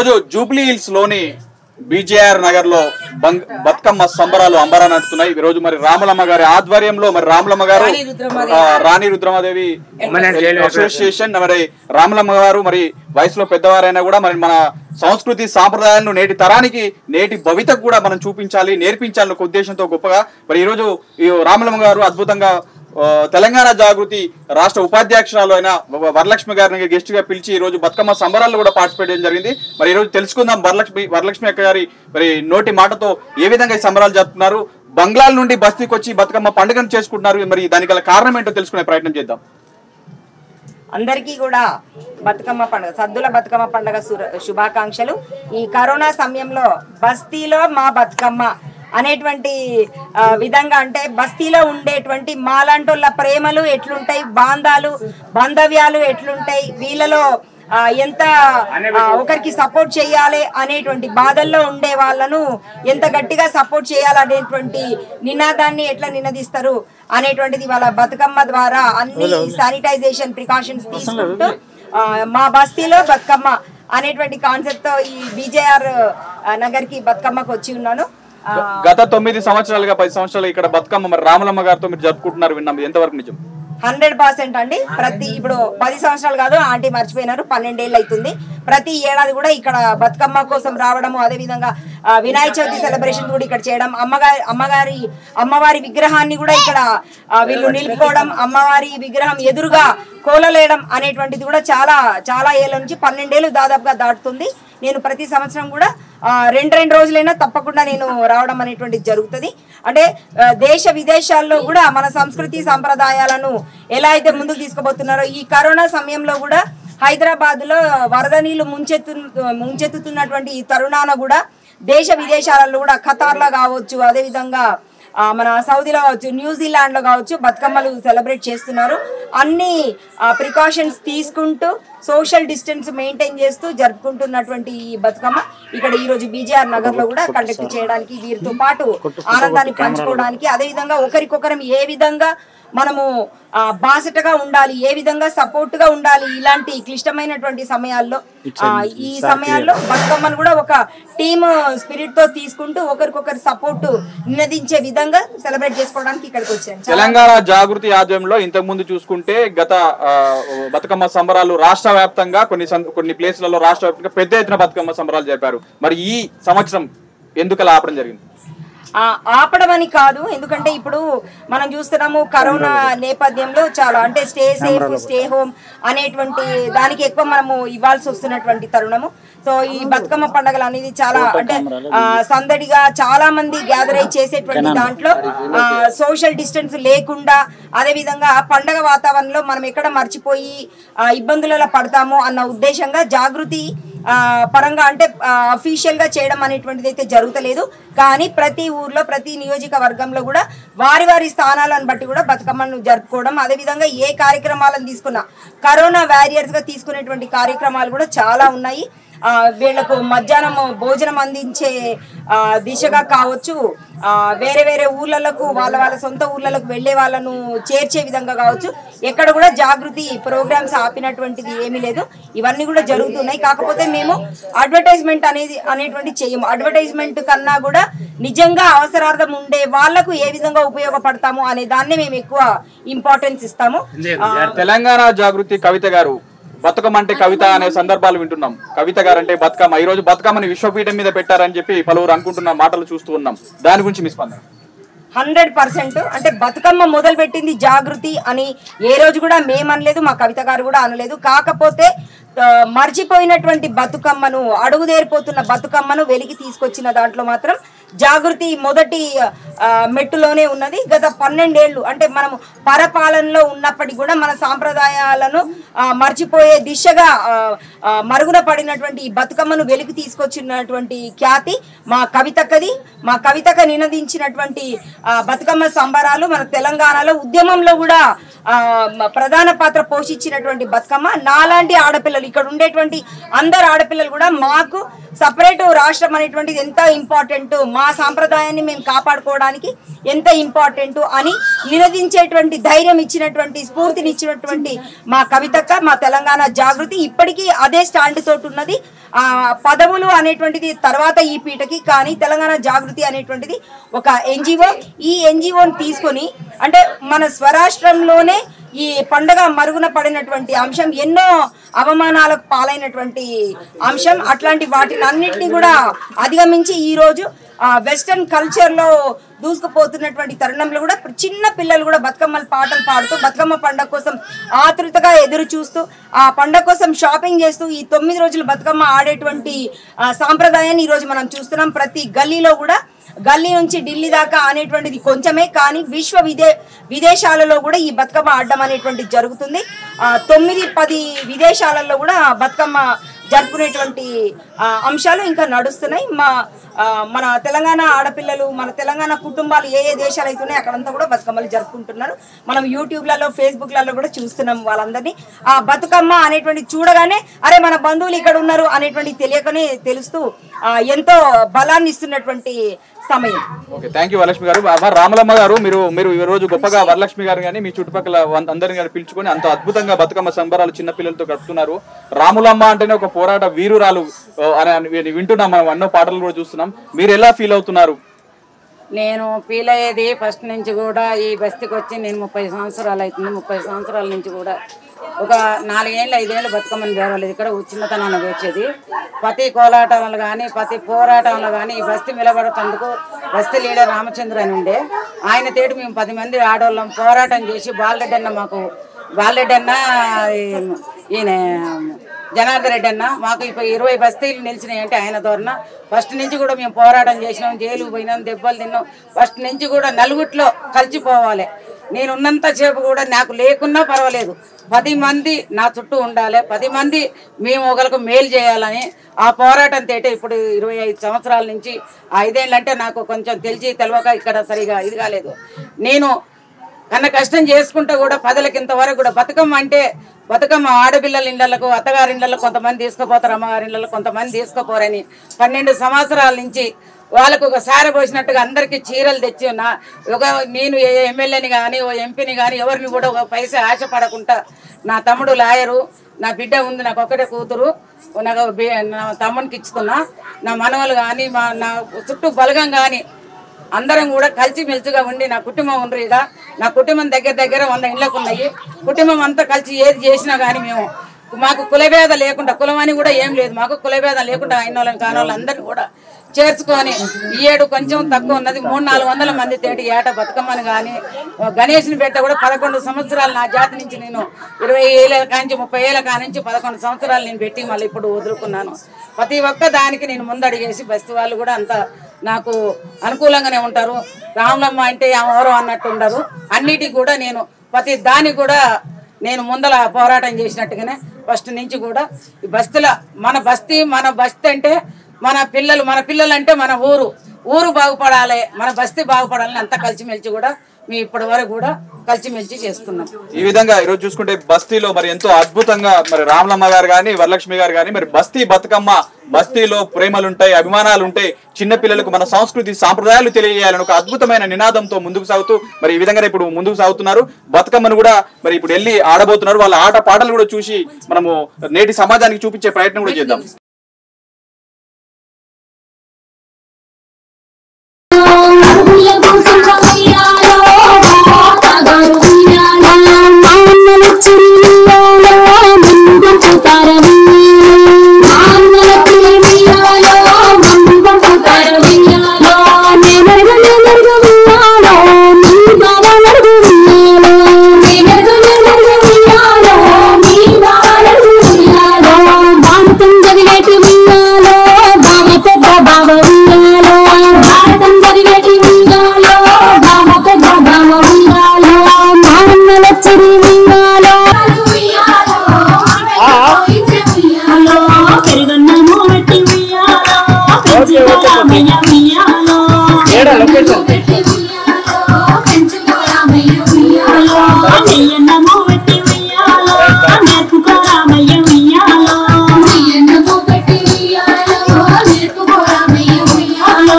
Jubilee Hills లోని బీజేఆర్ నగర్ లో బతుకమ్మ సంబరాలు అంబరా నడుస్తున్నాయి. ఈ రోజు మరి రామలమ్మ గారి ఆధ్వర్యంలో మరి రామలమ్మ గారు రాణి రుద్రమాదేవి అసోసియేషన్ మరి రామలమ్మ గారు మరి వయసులో పెద్దవారైనా కూడా మరి మన సంస్కృతి సాంప్రదాయాలను నేటి తరానికి నేటి భవితకు కూడా మనం చూపించాలి నేర్పించాలన్న ఉద్దేశంతో గొప్పగా మరి ఈ రోజు ఈ రామలమ్మ గారు అద్భుతంగా తెలంగాణ జాగృతి రాష్ట్ర ఉపాధ్యక్షురాలు అయిన వరలక్ష్మి గారిని గెస్ట్ గా పిలిచి ఈ రోజు బతుకమ్మ సంబరాల్లో కూడా పార్టిసిపేట్ చేయడం జరిగింది. మరి ఈ రోజు తెలుసుకుందాం వరలక్ష్మి అక్క గారి మరి నోటి మాటతో ఏ విధంగా ఈ సంబరాలు జరుపుతున్నారు, బంగ్లాల నుండి బస్తీకి వచ్చి బతుకమ్మ పండుగను చేసుకుంటున్నారు, మరి దానికి గల కారణం ఏంటో తెలుసుకునే ప్రయత్నం చేద్దాం. అందరికీ కూడా బతుకమ్మ పండుగ సద్దుల బతుకమ్మ పండుగ శుభాకాంక్షలు. ఈ కరోనా సమయంలో బస్తీలో మా బతుకమ్మ అనేటువంటి విధంగా అంటే బస్తీలో ఉండేటువంటి మాలాంటోళ్ళ ప్రేమలు ఎట్లుంటాయి, బాంధవ్యాలు ఎట్లుంటాయి, వీళ్ళలో ఎంత ఒకరికి సపోర్ట్ చేయాలి అనేటువంటి బాధల్లో ఉండే వాళ్ళను ఎంత గట్టిగా సపోర్ట్ చేయాలనేటువంటి నినాదాన్ని ఎట్లా నినదిస్తారు అనేటువంటిది వాళ్ళ బతుకమ్మ ద్వారా అన్ని శానిటైజేషన్ ప్రికాషన్స్ తీసుకుంటూ మా బస్తీలో బతుకమ్మ అనేటువంటి కాన్సెప్ట్ తో ఈ బీజేఆర్ నగర్ కి బతుకమ్మకు వచ్చి ఉన్నాను. గత 9 సంవత్సరాలుగా 10 సంవత్సరాలు ఇక్కడ బతుకమ్మ మరి రామలమ్మ గారితో మీరు జరుపుకుంటున్నారు, విన్నాం, ఎంతవరకు నిజం? 100% అండి. ఇప్పుడు 10 సంవత్సరాలు కాదు, ఆంటీ మర్చిపోయినారు, 12 ఏళ్ళు అవుతుంది. ప్రతి ఏడాది కూడా ఇక్కడ బతుకమ్మ కోసం రావడము, అదే విధంగా వినాయక చవితి సెలబ్రేషన్ కూడా ఇక్కడ చేయడం, అమ్మవారి విగ్రహాన్ని కూడా ఇక్కడ వీళ్ళు నిలుపుకోవడం, అమ్మవారి విగ్రహం ఎదురుగా కోలలేయడం అనేటువంటిది కూడా చాలా చాలా ఏళ్ళ నుంచి 12 ఏళ్ళు దాదాపుగా దాటుతుంది. నేను ప్రతి సంవత్సరం కూడా 2 రోజులైనా తప్పకుండా నేను రావడం అనేటువంటిది జరుగుతుంది. అంటే దేశ విదేశాల్లో కూడా మన సంస్కృతి సంప్రదాయాలను ఎలా అయితే ముందుకు తీసుకుపోతున్నారో ఈ కరోనా సమయంలో కూడా హైదరాబాద్ లో వరద నీళ్లు ముంచెత్తుతున్నటువంటి ఈ తరుణాన కూడా దేశ విదేశాలలో కూడా ఖతార్లో కావచ్చు, అదేవిధంగా మన సౌదీలో కావచ్చు, న్యూజిలాండ్ లో కావచ్చు బతుకమ్మలు సెలబ్రేట్ చేస్తున్నారు. అన్ని ప్రికాషన్స్ తీసుకుంటూ సోషల్ డిస్టెన్స్ మెయింటైన్ చేస్తూ జరుపుకుంటున్నటువంటి ఈ బతుకమ్మ ఇక్కడ ఈ రోజు బీజేఆర్ నగర్ లో కూడా కండక్ట్ చేయడానికి, వీరితో పాటు ఆనందాన్ని పంచుకోవడానికి, అదేవిధంగా ఒకరికొకరం ఏ విధంగా మనము బాసటగా ఉండాలి, ఏ విధంగా సపోర్ట్ గా ఉండాలి ఇలాంటి క్లిష్టమైనటువంటి సమయాల్లో, ఈ సమయాల్లో బతుకమ్మను కూడా ఒక టీమ్ స్పిరిట్ తో తీసుకుంటూ ఒకరికొకరు సపోర్ట్ నినదించే విధంగా సెలబ్రేట్ చేసుకోవడానికి ఇక్కడికి వచ్చాను. తెలంగాణ జాగృతి ఆధ్వర్యంలో ఇంతకు ముందు చూసుకుంటే గత బతుకమ్మ సంబరాలు రాష్ట్ర వ్యాప్తంగా కొన్ని ప్లేస్లలో రాష్ట్ర వ్యాప్తంగా పెద్ద ఎత్తున బతుకమ్మ సంబరాలు జరిపారు. మరి ఈ సంవత్సరం ఎందుకు అలా ఆపడం జరిగింది? ఆపడం అని కాదు, ఎందుకంటే ఇప్పుడు మనం చూస్తున్నాము కరోనా నేపథ్యంలో చాలా అంటే స్టే సేఫ్ స్టే హోమ్ అనేటువంటి దానికి ఎక్కువ మనము ఇవ్వాల్సి వస్తున్నటువంటి తరుణము. సో ఈ బతుకమ్మ పండుగలు అనేది చాలా అంటే సందడిగా చాలా మంది గ్యాదర్ అయి చేసేటువంటి దాంట్లో సోషల్ డిస్టెన్స్ లేకుండా, అదే విధంగా పండగ వాతావరణంలో మనం ఎక్కడ మర్చిపోయి ఇబ్బందులలో పడతాము అన్న ఉద్దేశంగా జాగృతి పరంగా అంటే అఫీషియల్ గా చేయడం అనేటువంటిది అయితే జరుగుతలేదు. కానీ ప్రతి ఊర్లో ప్రతి నియోజకవర్గంలో కూడా వారి స్థానాలను బట్టి కూడా బతుకమ్మను జరుపుకోవడం, అదేవిధంగా ఏ కార్యక్రమాలను తీసుకున్నా కరోనా వారియర్స్ గా తీసుకునేటువంటి కార్యక్రమాలు కూడా చాలా ఉన్నాయి. వీళ్లకు మధ్యాహ్నం భోజనం అందించే దిశగా కావచ్చు, వేరే ఊర్లకు వాళ్ళ సొంత ఊర్లకు వెళ్లే వాళ్ళను చేర్చే విధంగా కావచ్చు, ఎక్కడ కూడా జాగృతి ప్రోగ్రామ్స్ ఆపినటువంటిది ఏమీ లేదు. ఇవన్నీ కూడా జరుగుతున్నాయి. కాకపోతే మేము అడ్వర్టైజ్మెంట్ అనేటువంటి చేయము. అడ్వర్టైజ్మెంట్ కన్నా కూడా నిజంగా అవసరార్థం ఉండే వాళ్లకు ఏ విధంగా ఉపయోగపడతాము అనే దాన్ని మేము ఎక్కువ ఇంపార్టెన్స్ ఇస్తాము. తెలంగాణ జాగృతి కవిత గారు బతుకమ్మ అంటే కవిత అనే సందర్భాలు వింటున్నాం. కవిత గారు అంటే బతుకమ్మ, ఈ రోజు బతుకమ్మని విశ్వపీఠం మీద పెట్టారని చెప్పి పలువురు అనుకుంటున్న మాటలు చూస్తూ ఉన్నాం. దాని గురించి మీ స్పందన? 100% అంటే బతుకమ్మ మొదలు పెట్టింది జాగృతి అని ఏ రోజు కూడా మేమనలేదు, మా కవిత గారు కూడా అనలేదు. కాకపోతే మర్చిపోయినటువంటి బతుకమ్మను, అడుగుదేరిపోతున్న బతుకమ్మను వెలికి తీసుకొచ్చిన దాంట్లో మాత్రం జాగృతి మొదటి మెట్టులోనే ఉన్నది. గత 12 ఏళ్ళు అంటే మనము పరపాలనలో ఉన్నప్పటికీ కూడా మన సాంప్రదాయాలను మర్చిపోయే దిశగా మరుగున పడినటువంటి ఈ బతుకమ్మను వెలికి తీసుకొచ్చినటువంటి ఖ్యాతి మా కవితకది. మా కవితక నినదించినటువంటి బతుకమ్మ సంబరాలు మన తెలంగాణలో ఉద్యమంలో కూడా ప్రధాన పాత్ర పోషించినటువంటి బతుకమ్మ. నాలాంటి ఆడపిల్లలు, ఇక్కడ ఉండేటువంటి అందరు ఆడపిల్లలు కూడా మాకు సపరేట్ రాష్ట్రం అనేటువంటిది ఎంత ఇంపార్టెంట్, మా సాంప్రదాయాన్ని మేము కాపాడుకోవడానికి ఎంత ఇంపార్టెంట్ అని నినదించేటువంటి ధైర్యం ఇచ్చినటువంటి, స్ఫూర్తినిచ్చినటువంటి మా కవితక్క, మా తెలంగాణ జాగృతి ఇప్పటికీ అదే స్టాండ్ తోటి ఉన్నది. పదవులు అనేటువంటిది తర్వాత ఈ పీటకి, కానీ తెలంగాణ జాగృతి అనేటువంటిది ఒక ఎన్జిఓ. ఈ ఎన్జిఓని తీసుకొని అంటే మన స్వరాష్ట్రంలోనే ఈ పండుగ మరుగున పడినటువంటి అంశం, ఎన్నో అవమానాలకు పాలైనటువంటి అంశం, అట్లాంటి వాటిని అన్నింటినీ కూడా అధిగమించి ఈరోజు వెస్టర్న్ కల్చర్లో దూసుకుపోతున్నటువంటి తరుణంలో కూడా చిన్న పిల్లలు కూడా బతుకమ్మల పాటలు పాడుతూ బతుకమ్మ పండుగ కోసం ఆతృతగా ఎదురు చూస్తూ ఆ పండుగ కోసం షాపింగ్ చేస్తూ ఈ 9 రోజులు బతుకమ్మ ఆడేటువంటి సాంప్రదాయాన్ని ఈరోజు మనం చూస్తున్నాం. ప్రతి గల్లీలో కూడా, గల్లీ నుంచి ఢిల్లీ దాకా అనేటువంటిది కొంచెమే, కానీ విదేశాలలో కూడా ఈ బతుకమ్మ ఆడడం అనేటువంటిది జరుగుతుంది. 9-10 విదేశాలలో కూడా బతుకమ్మ జరుపుకునేటువంటి అంశాలు ఇంకా నడుస్తున్నాయి. మన తెలంగాణ ఆడపిల్లలు, మన తెలంగాణ కుటుంబాలు ఏ దేశాలు అవుతున్నాయి అక్కడంతా కూడా బతుకమ్మలు జరుపుకుంటున్నారు. మనం యూట్యూబ్లలో, ఫేస్బుక్లలో కూడా చూస్తున్నాం వాళ్ళందరినీ. ఆ బతుకమ్మ అనేటువంటి చూడగానే అరే మన బంధువులు ఇక్కడ ఉన్నారు అనేటువంటి తెలియకనే తెలుస్తూ ఎంతో బలాన్ని ఇస్తున్నటువంటి సమయం. ఓకే, థ్యాంక్ యూ వరలక్ష్మి గారు. రామలమ్మ గారు, మీరు ఈ రోజు గొప్పగా వరలక్ష్మి గారు కానీ మీ చుట్టుపక్కల అందరిని కానీ పిలుచుకొని అంత అద్భుతంగా బతుకమ్మ సంబరాలు చిన్న పిల్లలతో గడుపుతున్నారు. రాములమ్మ అంటేనే ఒక పోరాట వీరురాలు అని వింటున్నాం, మనం ఎన్నో పాటలు కూడా చూస్తున్నాం. మీరు ఎలా ఫీల్ అవుతున్నారు? నేను ఫీల్ అయ్యేది ఫస్ట్ నుంచి కూడా, ఈ బస్తీకి వచ్చి నేను 30 సంవత్సరాలు అవుతుంది. 30 సంవత్సరాల నుంచి కూడా ఒక 4 ఏళ్ళు 5 ఏళ్ళు బతుకమ్మని జరగలేదు. ఇక్కడ చిన్నతనాన్ని వచ్చేది ప్రతి కోలాటంలో కానీ ప్రతి పోరాటంలో కానీ ఈ బస్తీ నిలబడేందుకు బస్తీ లీడర్ రామచంద్ర అని ఉండే, ఆయన తోటి మేము 10 మంది ఆడవాళ్ళం పోరాటం చేసి బాలరెడ్డి అన్న ఈయన జనార్దన్ రెడ్డి అన్న మాకు ఇప్పుడు 20 బస్తీలు నిలిచినాయి అంటే ఆయన ధోరణ. ఫస్ట్ నుంచి కూడా మేము పోరాటం చేసినాం, జైలుకు పోయినాం, దెబ్బలు తిన్నాం. ఫస్ట్ నుంచి కూడా నలుగుట్లో కలిసిపోవాలి. నేను ఉన్నంత సేపు కూడా నాకు లేకున్నా పర్వాలేదు, 10 మంది నా చుట్టూ ఉండాలి, 10 మంది మేము ఒకరికి మేలు చేయాలని ఆ పోరాటం తేటే ఇప్పుడు 25 సంవత్సరాల నుంచి 5 ఏళ్ళు అంటే నాకు కొంచెం తెలియక ఇక్కడ సరిగా ఇది కాలేదు. నేను కన్నా కష్టం చేసుకుంటూ కూడా ప్రజలకి ఇంతవరకు కూడా బతుకమ్మ అంటే బతుకమ్మ ఆడపిల్లల ఇళ్లకు, అత్తగారి ఇళ్లకు కొంతమంది తీసుకుపోతారు, అమ్మగారి ఇళ్లలో కొంతమంది తీసుకుపోరని 12 సంవత్సరాల నుంచి వాళ్ళకు ఒక సార పోసినట్టుగా అందరికీ చీరలు తెచ్చి నేను ఎమ్మెల్యేని కానీ ఓ ఎంపీని కానీ ఎవరిని కూడా ఒక పైసా ఆశపడకుండా, నా తమ్ముడు లాయరు, నా బిడ్డ ఉంది, నాకు ఒక్కటే కూతురు, నాకు నా తమ్మునికి ఇచ్చుకున్నా, నా మనవలు కానీ నా చుట్టూ బలగం కానీ అందరం కూడా కలిసిమెలిసిగా ఉండి నా కుటుంబం ఉండరుగా. నా కుటుంబం దగ్గర 100 ఇళ్ళకు ఉన్నాయి. కుటుంబం అంతా కలిసి ఏది చేసినా కానీ మాకు కులభేద లేకుండా, కులం అని కూడా ఏం లేదు, మాకు కులభేదం లేకుండా అయిన వాళ్ళని కాని వాళ్ళు అందరినీ కూడా చేర్చుకొని ఈ ఏడు కొంచెం తక్కువ ఉన్నది 300-400 మంది తేటి ఏట బతుకమ్మని కానీ గణేష్ని పెట్ట కూడా 11 సంవత్సరాలు నా జాతి నుంచి నేను 20 ఏళ్ళ కాంచి 30 ఏళ్ళ కానించి 11 సంవత్సరాలు నేను పెట్టి మళ్ళీ ఇప్పుడు వదులుకున్నాను. ప్రతి ఒక్క దానికి నేను ముందడిగేసి బస్తీ వాళ్ళు కూడా అంత నాకు అనుకూలంగానే ఉంటారు. రాములమ్మ అంటే ఎవరో అన్నట్టు ఉండరు. అన్నిటికి కూడా నేను ప్రతి దానికి కూడా నేను ముందల పోరాటం చేసినట్టుగానే ఫస్ట్ నుంచి కూడా ఈ బస్తీల మన బస్తీ అంటే మన పిల్లలు అంటే మన ఊరు బాగుపడాలి, మన బస్తీ బాగుపడాలని అంతా కలిసిమెలిసి కూడా మేము ఇప్పటి వరకు కూడా కలిసిమెలిసి చేస్తున్నాం. ఈ విధంగా ఈరోజు చూసుకుంటే బస్తీలో మరి ఎంతో అద్భుతంగా మరి రామలమ్మ గారు కానీ వరలక్ష్మి గారు కానీ మరి బస్తీ బతుకమ్మ, బస్తీలో ప్రేమలు ఉంటాయి, అభిమానాలు ఉంటాయి, చిన్న పిల్లలకు మన సంస్కృతి సాంప్రదాయాలు తెలియజేయాలని ఒక అద్భుతమైన నినాదంతో ముందుకు సాగుతూ మరి ఈ విధంగా ఇప్పుడు ముందుకు సాగుతున్నారు. బతుకమ్మను కూడా మరి ఇప్పుడు వెళ్ళి ఆడబోతున్నారు. వాళ్ళ ఆట పాటలు కూడా చూసి మనము నేటి సమాజానికి చూపించే ప్రయత్నం కూడా చేద్దాం.